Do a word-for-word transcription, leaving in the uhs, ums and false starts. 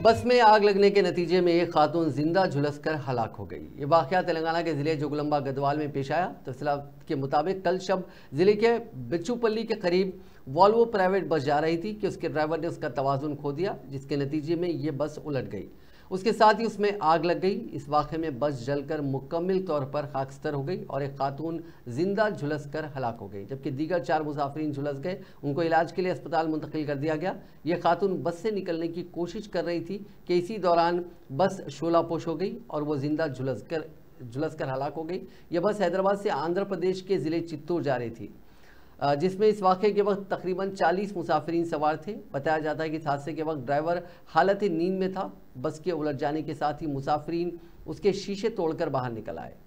बस में आग लगने के नतीजे में एक खातून जिंदा झुलसकर हलाक हो गई। ये वाकया तेलंगाना के जिले जोगलंबा गदवाल में पेश आया। तफसीलात के मुताबिक कल शब जिले के बिच्छूपल्ली के करीब वॉल्वो प्राइवेट बस जा रही थी कि उसके ड्राइवर ने उसका तवाजुन खो दिया, जिसके नतीजे में ये बस उलट गई। उसके साथ ही उसमें आग लग गई। इस वाक़े में बस जलकर मुकम्मल तौर पर खाकस्तर हो गई और एक खातून जिंदा झुलस कर हलाक हो गई, जबकि दीगर चार मुसाफिरीन झुलस गए। उनको इलाज के लिए अस्पताल मुंतकिल कर दिया गया। यह खातून बस से निकलने की कोशिश कर रही थी कि इसी दौरान बस शोलापोश हो गई और वो जिंदा झुलस कर झुलस कर हलाक हो गई। यह बस हैदराबाद से आंध्र प्रदेश के ज़िले चित्तूर जा रही थी, जिसमें इस वाक़े के वक्त तकरीबन चालीस मुसाफिरीन सवार थे। बताया जाता है कि इस हादसे के वक्त ड्राइवर हालत नींद में था। बस के उलट जाने के साथ ही मुसाफिरीन उसके शीशे तोड़कर बाहर निकल आए।